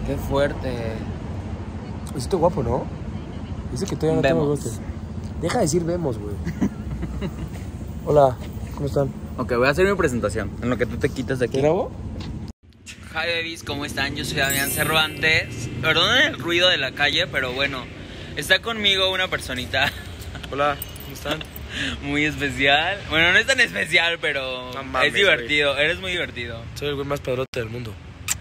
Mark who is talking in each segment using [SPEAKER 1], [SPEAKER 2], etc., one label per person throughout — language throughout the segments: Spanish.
[SPEAKER 1] Qué fuerte.
[SPEAKER 2] Estoy guapo, ¿no? Dice que todavía no tengo bigote. Deja de decir vemos, güey. Hola, ¿cómo están?
[SPEAKER 1] Ok, voy a hacer mi presentación en lo que tú te quitas de aquí.
[SPEAKER 2] ¿Te grabo?
[SPEAKER 1] Hi babies, ¿cómo están? Yo soy Damián Cervantes. Perdonen el ruido de la calle, pero bueno, está conmigo una personita.
[SPEAKER 2] Hola, ¿cómo están?
[SPEAKER 1] Muy especial. Bueno, no es tan especial, pero
[SPEAKER 2] no mames,
[SPEAKER 1] es divertido. Eres muy divertido.
[SPEAKER 2] Soy el güey más padrote del mundo.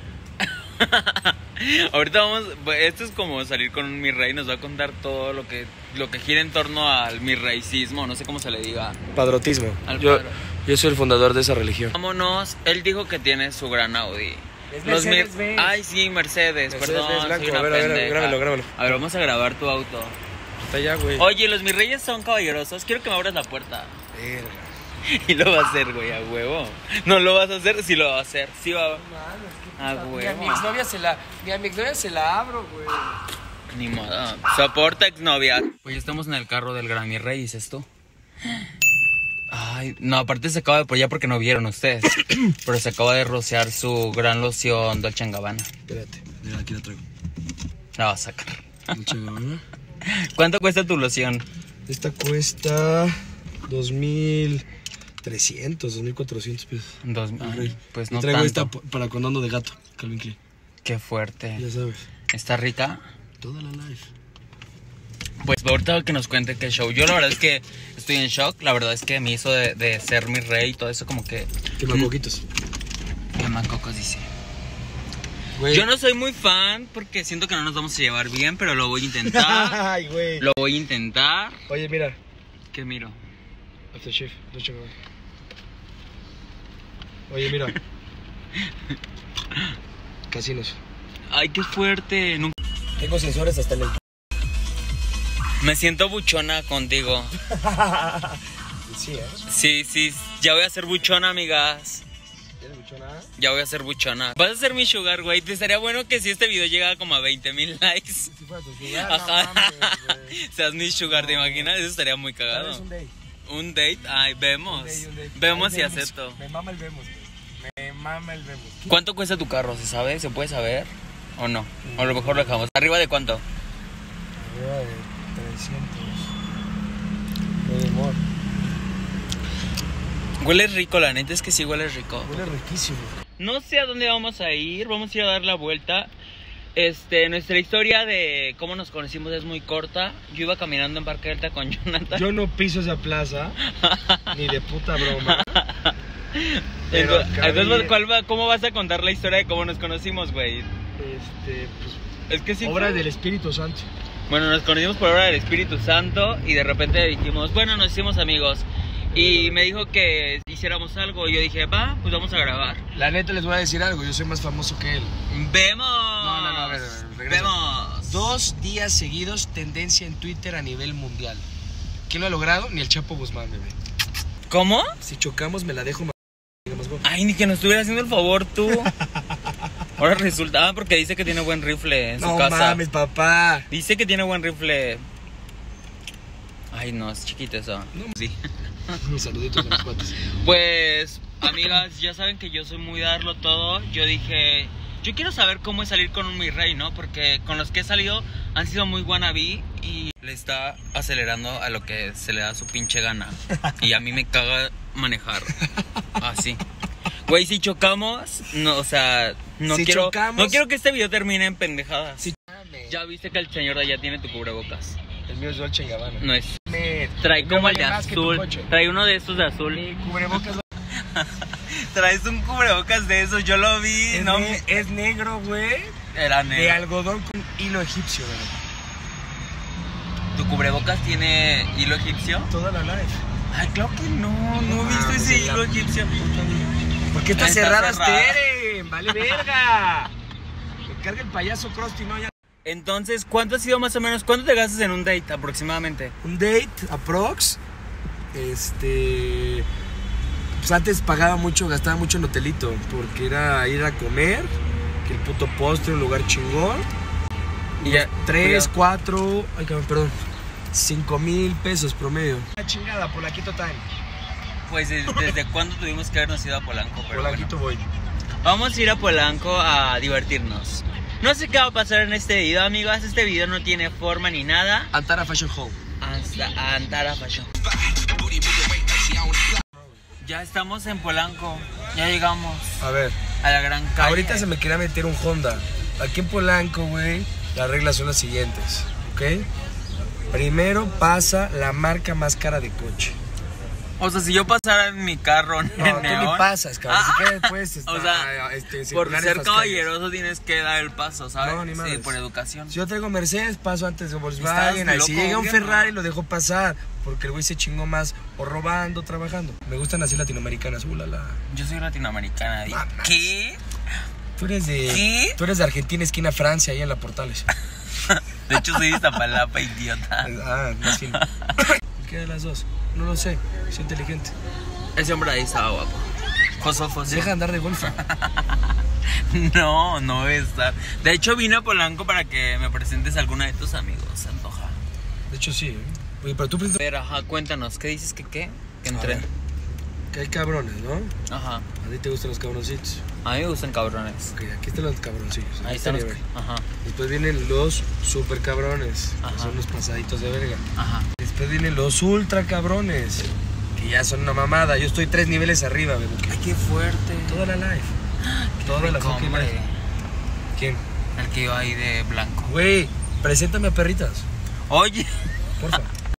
[SPEAKER 1] Ahorita vamos, esto es como salir con un mi rey. Nos va a contar todo lo que gira en torno al mi reycismo, no sé cómo se le diga.
[SPEAKER 2] Padrotismo. Yo soy el fundador de esa religión.
[SPEAKER 1] Vámonos, él dijo que tiene su gran Audi.
[SPEAKER 2] Es Mercedes-Benz.
[SPEAKER 1] Ay, sí, Mercedes, perdón,
[SPEAKER 2] blanco.
[SPEAKER 1] soy una
[SPEAKER 2] A ver, grábalo.
[SPEAKER 1] A ver, vamos a grabar tu auto.
[SPEAKER 2] Está allá, güey.
[SPEAKER 1] Oye, los mis reyes son caballerosos, quiero que me abras la puerta.
[SPEAKER 2] Verga.
[SPEAKER 1] Y lo va a hacer, güey, a huevo. No lo vas a hacer, sí lo va a hacer. Sí va a huevo.
[SPEAKER 2] A mi exnovia se la abro, güey.
[SPEAKER 1] Ni modo. Soporta exnovia. Pues ya estamos en el carro del gran mi rey, dices tú. Ay, no, aparte se acaba de... ya porque no vieron ustedes. Pero se acaba de rociar su gran loción Dolce & Gabbana.
[SPEAKER 2] Espérate, mira, aquí la traigo.
[SPEAKER 1] La vas a sacar.
[SPEAKER 2] Dolce & Gabbana.
[SPEAKER 1] ¿Cuánto cuesta tu loción?
[SPEAKER 2] Esta cuesta 2,300, 2,400 pesos.
[SPEAKER 1] Pues no
[SPEAKER 2] traigo
[SPEAKER 1] tanto.
[SPEAKER 2] esta para cuando ando de gato, Calvin Klein.
[SPEAKER 1] Qué fuerte.
[SPEAKER 2] Ya sabes.
[SPEAKER 1] ¿Está rica?
[SPEAKER 2] Toda la life.
[SPEAKER 1] Pues ahorita que nos cuente qué show. Yo la verdad es que estoy en shock. La verdad es que me hizo de ser mi rey y todo eso como que...
[SPEAKER 2] Quemacoquitos.
[SPEAKER 1] Quemacocos, dice.
[SPEAKER 2] Güey.
[SPEAKER 1] Yo no soy muy fan porque siento que no nos vamos a llevar bien, pero lo voy a intentar.
[SPEAKER 2] Ay, güey.
[SPEAKER 1] Lo voy a intentar.
[SPEAKER 2] Oye, mira.
[SPEAKER 1] ¿Qué miro?
[SPEAKER 2] Aftershave, Dolce & Gabbana. Oye, mira. Casinos.
[SPEAKER 1] Ay, qué fuerte. Nunca...
[SPEAKER 2] Tengo sensores hasta en el...
[SPEAKER 1] Me siento buchona contigo.
[SPEAKER 2] Sí,
[SPEAKER 1] Sí, ya voy a ser buchona, amigas.
[SPEAKER 2] ¿Eres buchona?
[SPEAKER 1] Ya voy a ser buchona. Vas a ser mi sugar, güey. Te estaría bueno que si este video llega como a 20,000 likes.
[SPEAKER 2] Si fuera tu sugar,
[SPEAKER 1] Ajá.
[SPEAKER 2] no mames, güey.
[SPEAKER 1] Seas mi sugar, ¿te imaginas? Eso estaría muy cagado.
[SPEAKER 2] Un date.
[SPEAKER 1] ¿Un date? Ay, vemos.
[SPEAKER 2] Un date.
[SPEAKER 1] Vemos
[SPEAKER 2] Ay,
[SPEAKER 1] y
[SPEAKER 2] vemos.
[SPEAKER 1] acepto.
[SPEAKER 2] Me mama el vemos, güey. Me mama el vemos.
[SPEAKER 1] ¿Cuánto cuesta tu carro? ¿Se sabe? ¿Se puede saber? ¿O no? O a lo mejor lo dejamos. ¿Arriba de cuánto?
[SPEAKER 2] Arriba de 300. Mi amor.
[SPEAKER 1] Huele rico, la neta es que sí huele rico.
[SPEAKER 2] Huele riquísimo.
[SPEAKER 1] No sé a dónde vamos a ir. Vamos a ir a dar la vuelta. Nuestra historia de cómo nos conocimos es muy corta. Yo iba caminando en Parque Delta con Jonathan.
[SPEAKER 2] Yo no piso esa plaza. Ni de puta broma.
[SPEAKER 1] Entonces, ¿cómo vas a contar la historia de cómo nos conocimos, güey?
[SPEAKER 2] Pues,
[SPEAKER 1] Es que sí.
[SPEAKER 2] obra del Espíritu Santo.
[SPEAKER 1] Bueno, nos conocimos por obra del Espíritu Santo y de repente dijimos, bueno, nos hicimos amigos. Y me dijo que hiciéramos algo y yo dije, va, pues vamos a grabar.
[SPEAKER 2] La neta les voy a decir algo, yo soy más famoso que él.
[SPEAKER 1] ¡Vemos!
[SPEAKER 2] No, a ver, regresa.
[SPEAKER 1] ¡Vemos!
[SPEAKER 2] 2 días seguidos, tendencia en Twitter a nivel mundial. ¿Quién lo ha logrado? Ni el Chapo Guzmán, bebé.
[SPEAKER 1] ¿Cómo?
[SPEAKER 2] Si chocamos me la dejo más.
[SPEAKER 1] Ay, ni que nos estuviera haciendo el favor tú. Ahora resulta, porque dice que tiene buen rifle en su casa.
[SPEAKER 2] No mames, papá.
[SPEAKER 1] Dice que tiene buen rifle. Ay, no, es chiquito eso.
[SPEAKER 2] No.
[SPEAKER 1] Sí.
[SPEAKER 2] Saluditos a los cuates.
[SPEAKER 1] Pues, amigas, ya saben que yo soy muy darlo todo. Yo dije, yo quiero saber cómo es salir con un mi rey, ¿no? Porque con los que he salido han sido muy wannabe y le está acelerando a lo que se le da su pinche gana. Y a mí me caga manejar así. Güey, si chocamos, no, o sea, no quiero que este video termine en pendejadas.
[SPEAKER 2] Si...
[SPEAKER 1] Ya viste que el señor de allá tiene tu cubrebocas.
[SPEAKER 2] El mío es Dolce & Gabbana.
[SPEAKER 1] No es. Trae como el de azul. Trae uno de estos de azul.
[SPEAKER 2] Mi cubrebocas.
[SPEAKER 1] Traes un cubrebocas de esos, yo lo vi.
[SPEAKER 2] Es negro, güey.
[SPEAKER 1] Era negro.
[SPEAKER 2] De algodón con hilo egipcio, güey.
[SPEAKER 1] ¿Tu cubrebocas tiene hilo egipcio?
[SPEAKER 2] Toda la life.
[SPEAKER 1] Ay, claro que no viste ese hilo egipcio.
[SPEAKER 2] ¿Por qué está cerrado este? Vale verga. Me carga el payaso Krusty, ¿no? Ya.
[SPEAKER 1] Entonces, ¿cuánto ha sido más o menos? ¿Cuánto te gastas en un date aproximadamente?
[SPEAKER 2] Un date, aprox. Pues antes gastaba mucho en hotelito. Porque era ir a comer, que el puto postre, un lugar chingón.
[SPEAKER 1] Y ya,
[SPEAKER 2] 3, 4, ay cabrón, perdón, 5,000 pesos promedio. Una chingada, Polaquito time.
[SPEAKER 1] Pues desde cuándo tuvimos que habernos ido a Polanco, pero
[SPEAKER 2] Polanquito
[SPEAKER 1] bueno.
[SPEAKER 2] voy.
[SPEAKER 1] Vamos a ir a Polanco a divertirnos. No sé qué va a pasar en este video, amigas. Este video no tiene forma ni nada.
[SPEAKER 2] Antara Fashion Hall.
[SPEAKER 1] Hasta Antara Fashion. Ya estamos en Polanco. Ya llegamos.
[SPEAKER 2] A ver.
[SPEAKER 1] A la gran calle.
[SPEAKER 2] Ahorita se me quería meter un Honda. Aquí en Polanco, güey, las reglas son las siguientes, ¿ok? Primero pasa la marca más cara de coche.
[SPEAKER 1] O sea, si yo pasara en mi carro
[SPEAKER 2] No,
[SPEAKER 1] en
[SPEAKER 2] tú
[SPEAKER 1] neón,
[SPEAKER 2] ni pasas, cabrón. Si quieres, pues,
[SPEAKER 1] o sea, por ser caballeroso tienes que dar el paso, ¿sabes?
[SPEAKER 2] No, ni madres.
[SPEAKER 1] Sí, por educación.
[SPEAKER 2] Si yo traigo Mercedes, paso antes de Volkswagen.
[SPEAKER 1] Estás
[SPEAKER 2] Si
[SPEAKER 1] loco,
[SPEAKER 2] llega un
[SPEAKER 1] viejo.
[SPEAKER 2] Ferrari, lo dejo pasar. Porque el güey se chingó más o robando o trabajando. Me gustan así latinoamericanas, ulala.
[SPEAKER 1] Yo soy latinoamericana.
[SPEAKER 2] Mamas.
[SPEAKER 1] ¿Qué?
[SPEAKER 2] Tú eres de...
[SPEAKER 1] ¿Qué?
[SPEAKER 2] Tú eres de Argentina, esquina Francia, ahí en la Portales.
[SPEAKER 1] De hecho, soy de Iztapalapa, idiota.
[SPEAKER 2] Ah, más fino. ¿Qué de las dos? No lo sé, soy inteligente.
[SPEAKER 1] Ese hombre ahí estaba guapo. Foso.
[SPEAKER 2] Deja de andar de golfa.
[SPEAKER 1] No voy a estar. De hecho, vine a Polanco para que me presentes a alguna de tus amigos, se antoja.
[SPEAKER 2] De hecho, sí. Oye, pero tú piensas
[SPEAKER 1] Pero, ajá, cuéntanos, ¿qué dices que qué? Que entré.
[SPEAKER 2] que hay cabrones, ¿no?
[SPEAKER 1] Ajá.
[SPEAKER 2] ¿A ti te gustan los cabroncitos?
[SPEAKER 1] A mí me gustan cabrones.
[SPEAKER 2] Ok, aquí están los cabroncillos.
[SPEAKER 1] Ahí están los.
[SPEAKER 2] estaría bien.
[SPEAKER 1] Ajá.
[SPEAKER 2] Después vienen los super cabrones,
[SPEAKER 1] Ajá.
[SPEAKER 2] que son los pasaditos de verga.
[SPEAKER 1] Ajá.
[SPEAKER 2] Después vienen los ultra cabrones, que ya son una mamada. Yo estoy 3 niveles arriba, bebé.
[SPEAKER 1] Ay, qué fuerte.
[SPEAKER 2] Toda la life. Toda la fucking
[SPEAKER 1] hombre.
[SPEAKER 2] life. ¿Quién?
[SPEAKER 1] El que iba ahí de blanco.
[SPEAKER 2] Güey, preséntame a perritas,
[SPEAKER 1] Oye,
[SPEAKER 2] porfa.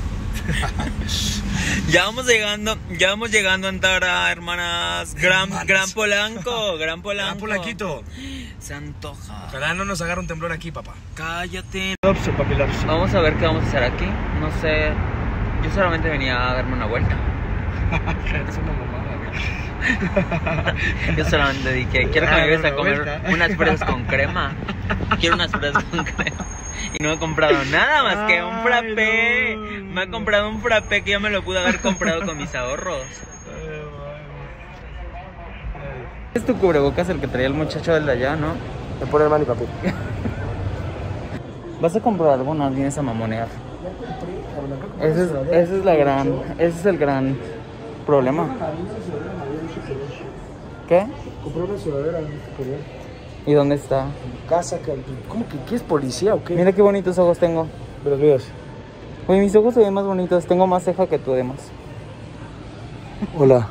[SPEAKER 1] ya vamos llegando a Antara, hermanas. Gran Polanco, gran Polanco.
[SPEAKER 2] Ah, Polanquito.
[SPEAKER 1] Se antoja.
[SPEAKER 2] Ojalá no nos agarre un temblor aquí, papá.
[SPEAKER 1] Cállate.
[SPEAKER 2] Papilaps.
[SPEAKER 1] Vamos a ver qué vamos a hacer aquí. No sé. Yo solamente venía a darme una vuelta.
[SPEAKER 2] Es una mamada, güey.
[SPEAKER 1] Yo solamente dije, quiero que me lleves a
[SPEAKER 2] una
[SPEAKER 1] comer
[SPEAKER 2] vuelta.
[SPEAKER 1] unas fresas con crema. Quiero unas fresas con crema. Y no he comprado nada más que un frappé.
[SPEAKER 2] no.
[SPEAKER 1] Me ha comprado un frappé que ya me lo pude haber comprado con mis ahorros. Es tu cubrebocas el que traía el muchacho del de allá, ¿no?
[SPEAKER 2] Me pone el mani, papi.
[SPEAKER 1] ¿Vas a comprar algo? No vienes a mamonear. Ese es el gran problema. ¿Qué?
[SPEAKER 2] Compré una sudadera.
[SPEAKER 1] ¿Y dónde está?
[SPEAKER 2] Casa, ¿cómo que qué es policía o qué?
[SPEAKER 1] Mira qué bonitos ojos tengo.
[SPEAKER 2] De los míos.
[SPEAKER 1] Oye, mis ojos se ven más bonitos. Tengo más ceja que tú, además.
[SPEAKER 2] Hola.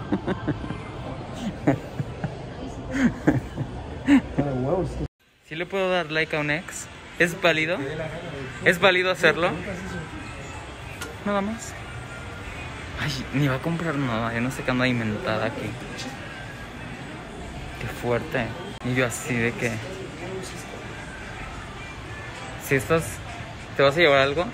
[SPEAKER 1] ¿Sí le puedo dar like a un ex? ¿Es válido? ¿Es válido hacerlo? Nada más. Ay, ni va a comprar nada. Yo no sé qué anda inventada aquí. Qué fuerte. Y yo así de que... Si estás... ¿Te vas a llevar algo?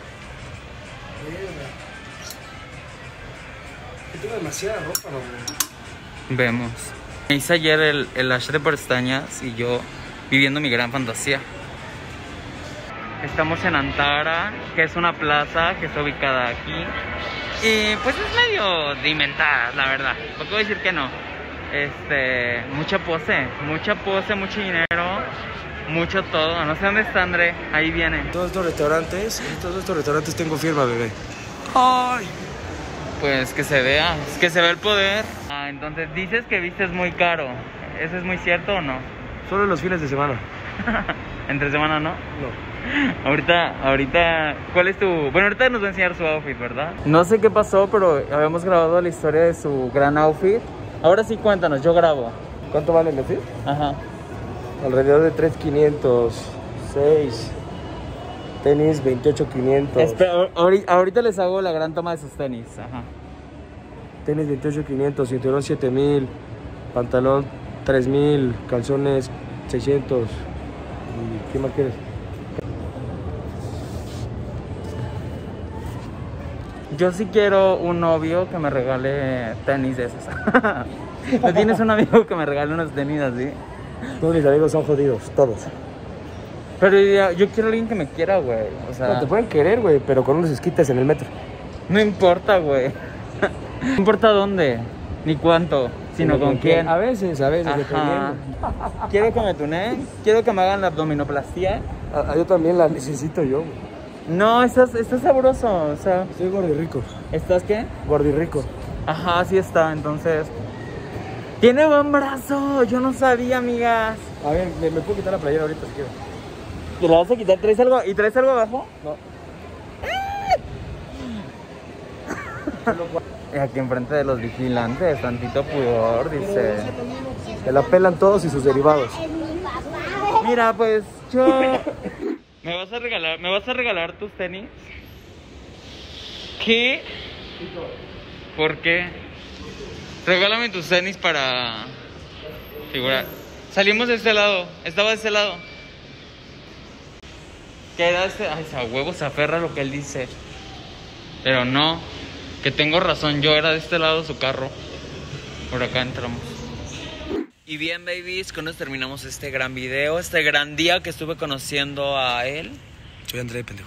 [SPEAKER 2] Tengo demasiada ropa, ¿no?
[SPEAKER 1] Vemos. Me hice ayer el lash de pestañas y yo viviendo mi gran fantasía. Estamos en Antara, que es una plaza que está ubicada aquí. Y pues es medio de inventar, la verdad. ¿Por qué voy a decir que no? Mucha pose, mucho dinero, mucho todo. No sé dónde está André, ahí viene.
[SPEAKER 2] En todos estos restaurantes tengo firma, bebé.
[SPEAKER 1] ¡Ay! Pues que se vea, que se vea el poder. Ah, entonces dices que vistes muy caro. ¿Eso es muy cierto o no?
[SPEAKER 2] Solo los fines de semana.
[SPEAKER 1] ¿Entre semana no?
[SPEAKER 2] No.
[SPEAKER 1] Ahorita, ¿cuál es tu...? Bueno, ahorita nos va a enseñar su outfit, ¿verdad? No sé qué pasó, pero habíamos grabado la historia de su gran outfit. Ahora sí, cuéntanos, yo grabo.
[SPEAKER 2] ¿Cuánto vale el outfit?
[SPEAKER 1] Ajá.
[SPEAKER 2] Alrededor de 3,500. 6. Tenis 28,500.
[SPEAKER 1] Espera, ahorita les hago la gran toma de sus tenis. Ajá.
[SPEAKER 2] Tenis 28,500, cinturón 7,000, pantalón 3,000, calzones 600. ¿Y qué más quieres?
[SPEAKER 1] Yo sí quiero un novio que me regale tenis de esos. ¿No tienes un amigo que me regale unos tenis así?
[SPEAKER 2] Todos mis amigos son jodidos, todos.
[SPEAKER 1] Pero yo quiero a alguien que me quiera, güey. O sea,
[SPEAKER 2] No, te pueden querer, güey, pero con unos esquites en el metro.
[SPEAKER 1] no importa, güey. No importa dónde, ni cuánto, sino con quién.
[SPEAKER 2] A veces,
[SPEAKER 1] Ajá.
[SPEAKER 2] dependiendo.
[SPEAKER 1] Quiero que me tuneen, quiero que me hagan la abdominoplastia.
[SPEAKER 2] Yo también la necesito yo, güey.
[SPEAKER 1] No, estás sabroso, o sea,
[SPEAKER 2] Soy gordirrico.
[SPEAKER 1] ¿estás qué?
[SPEAKER 2] Gordirrico.
[SPEAKER 1] Ajá, sí está, entonces... Tiene buen brazo, yo no sabía, amigas.
[SPEAKER 2] A ver, ¿me puedo quitar la playera ahorita si quiero?
[SPEAKER 1] ¿Te la vas a quitar? ¿Traes algo? ¿Y traes algo abajo?
[SPEAKER 2] No.
[SPEAKER 1] Y aquí enfrente de los vigilantes, tantito pudor, dice.
[SPEAKER 2] Se la pelan todos y sus derivados.
[SPEAKER 1] Mira, pues yo... ¿Me vas a regalar tus tenis? ¿Qué? ¿Por qué? Regálame tus tenis para figurar. Salimos de este lado, estaba de este lado. ¿Qué era este? Ay, a huevo se aferra a lo que él dice. Pero no, que tengo razón, yo era de este lado su carro. Por acá entramos. Y bien, babies, con esto terminamos este gran video, este gran día que estuve conociendo a él.
[SPEAKER 2] Soy André, pendejo.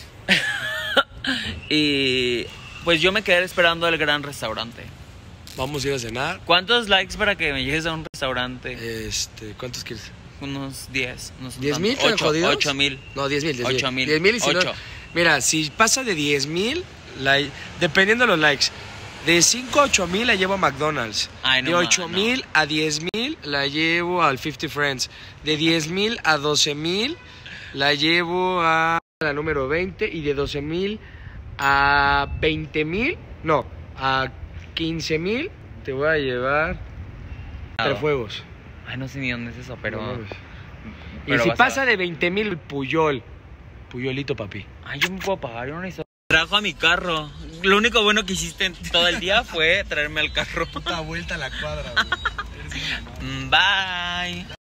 [SPEAKER 1] Y pues yo me quedé esperando el gran restaurante.
[SPEAKER 2] Vamos a ir a cenar.
[SPEAKER 1] ¿Cuántos likes para que me llegues a un restaurante?
[SPEAKER 2] ¿Cuántos quieres?
[SPEAKER 1] Unos 10. No son
[SPEAKER 2] 10,000
[SPEAKER 1] tantos.
[SPEAKER 2] jodidos.
[SPEAKER 1] 8,000.
[SPEAKER 2] No, 10,000.
[SPEAKER 1] 8,000.
[SPEAKER 2] 10,000 y si no,
[SPEAKER 1] 8.
[SPEAKER 2] mira, si pasa de 10,000, dependiendo de los likes, de 5 a 8,000 la llevo a McDonald's.
[SPEAKER 1] Ay, no,
[SPEAKER 2] de 8,000 a 10,000 la llevo al 50 Friends. De 10,000 a 12,000 la llevo a la número 20. Y de 12,000 a 20,000, no, a 15,000 te voy a llevar Tres Fuegos.
[SPEAKER 1] Ay, no sé ni dónde es eso, pero...
[SPEAKER 2] Y si pasa de 20,000, Puyolito, papi.
[SPEAKER 1] Ay, yo me puedo pagar, yo no necesito... Trajo a mi carro. Lo único bueno que hiciste en todo el día fue traerme al carro.
[SPEAKER 2] Puta vuelta a la cuadra, güey.
[SPEAKER 1] Bye.